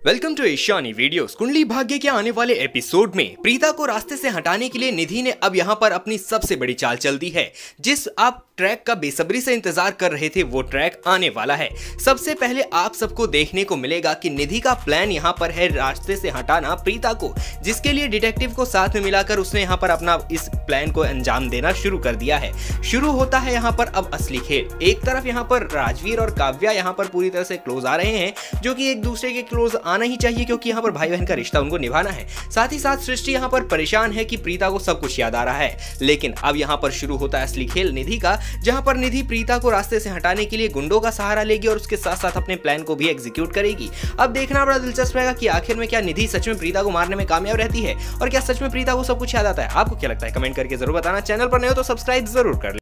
Welcome to Ishani videos. Kundali Bhagya के आने वाले एपिसोड में प्रीता को रास्ते से हटाने के लिए निधि ने अब यहाँ पर अपनी सबसे बड़ी चाल चल दी है। जिस आप ट्रैक का बेसब्री से इंतजार कर रहे थे वो ट्रैक आने वाला है। सबसे पहले आप सबको देखने को मिलेगा कि निधि का प्लान यहाँ पर है रास्ते से हटाना प्रीता को, जिसके लिए डिटेक्टिव को साथ में मिलाकर उसने यहाँ पर अपना इस प्लान को अंजाम देना शुरू कर दिया है। शुरू होता है यहाँ पर अब असली खेल। एक तरफ यहाँ पर राजवीर और काव्या यहाँ पर पूरी तरह से क्लोज आ रहे हैं, जो कि एक दूसरे के क्लोज आना ही चाहिए क्योंकि यहाँ पर भाई बहन का रिश्ता उनको निभाना है। साथ ही साथ सृष्टि यहाँ पर परेशान है कि प्रीता को सब कुछ याद आ रहा है। लेकिन अब यहाँ पर शुरू होता है असली खेल निधि का, जहाँ पर निधि प्रीता को रास्ते से हटाने के लिए गुंडों का सहारा लेगी और उसके साथ साथ अपने प्लान को भी एग्जीक्यूट करेगी। अब देखना बड़ा दिलचस्प रहेगा कि आखिर में क्या निधि सच में प्रीता को मारने में कामयाब रहती है और क्या सच में प्रीता को सब कुछ याद आता है। आपको क्या लगता है कमेंट करके जरूर बताना। चैनल पर नए हो तो सब्सक्राइब जरूर कर लें।